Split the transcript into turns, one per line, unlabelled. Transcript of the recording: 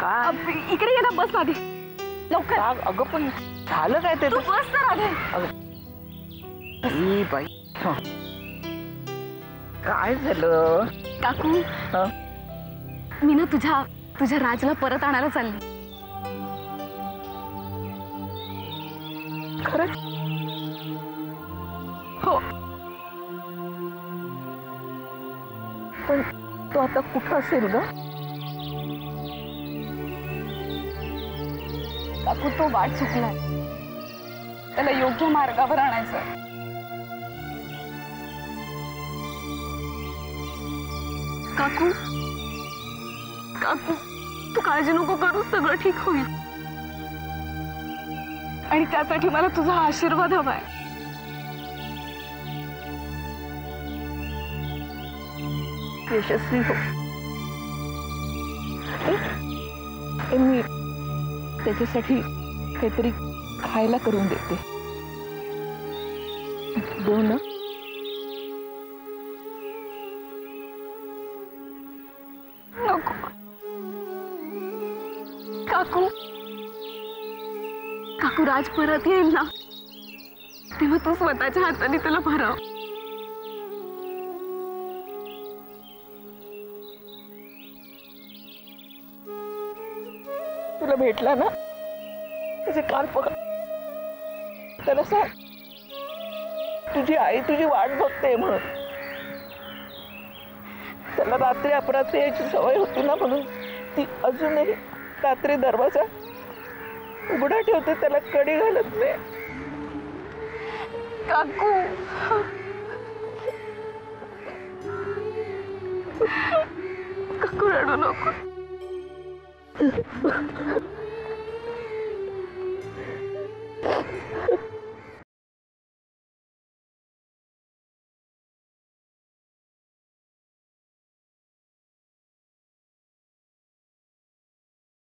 इकडे ये ना, बस आधी लवकर.
अगं पण झालं काय ते?
तू बस ना राधे.
बाई काय झालं?
काकू मी ना तुझ्या राजला परत आणायला चालली.
खरंच?
हो.
पण तो आता कुठं असेल ग?
काकू तो वाट चुकलाय, त्याला योग्य मार्गावर आणायचं. काकू काकू तू काळजी नको करू, सगळं ठीक होईल. आणि त्यासाठी मला तुझा आशीर्वाद हवाय.
यशस्वी हो. मी त्याच्यासाठी काहीतरी खायला करून देते. देऊ ना?
नको काकू. काकू राज परत येईल ना, तेव्हा तू स्वतःच्या हाताने त्याला भरव.
तुला भेटला ना, त्याचे कान पकड, त्याला सांग तुझी आई तुझी वाट बघते म्हणून. त्याला रात्री अपरात्री यायची सवय होती ना, म्हणून ती अजूनही रात्री दरवाजा उघडा ठेवते, त्याला कडी घालत नाही.
काकू काकू रडू नको.